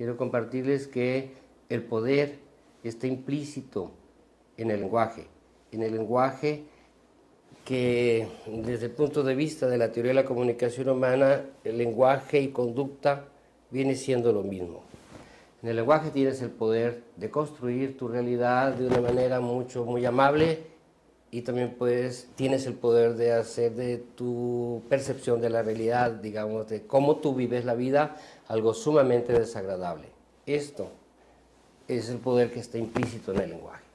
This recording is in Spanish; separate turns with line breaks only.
quiero compartirles que el poder está implícito en el lenguaje que desde el punto de vista de la teoría de la comunicación humana, el lenguaje y conducta viene siendo lo mismo. En el lenguaje tienes el poder de construir tu realidad de una manera muy amable, y también tienes el poder de hacer de tu percepción de la realidad, digamos, de cómo tú vives la vida, algo sumamente desagradable. Esto es el poder que está implícito en el lenguaje.